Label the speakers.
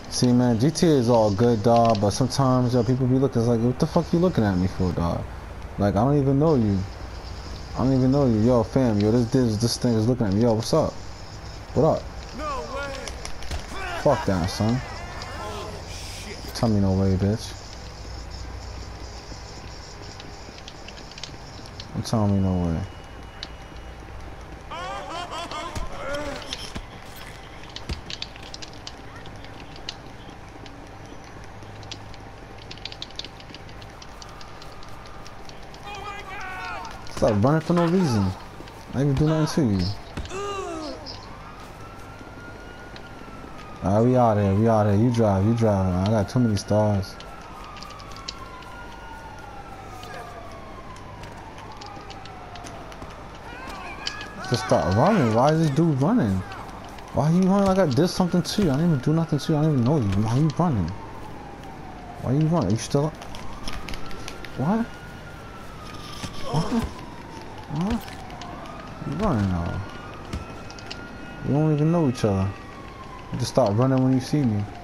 Speaker 1: See, man, GTA is all good, dog, but sometimes, yo, people be looking like, what the fuck you looking at me for, dog? Like, I don't even know you. I don't even know you. Yo, fam, yo, this thing is looking at me. Yo, what's up? What up?
Speaker 2: No way.
Speaker 1: Fuck that, son. Tell me no way, bitch. Don't tell me no way. Stop running for no reason. I even do nothing to you. Alright, we out here. We out here. You drive. You drive. Man. I got too many stars. Just start running. Why is this dude running? Why are you running like I did something to you? I didn't even do nothing to you. I don't even know you. Why are you running? Why are you running? Are you still up? What? What? What? You running now? We don't even know each other. You just start running when you see me.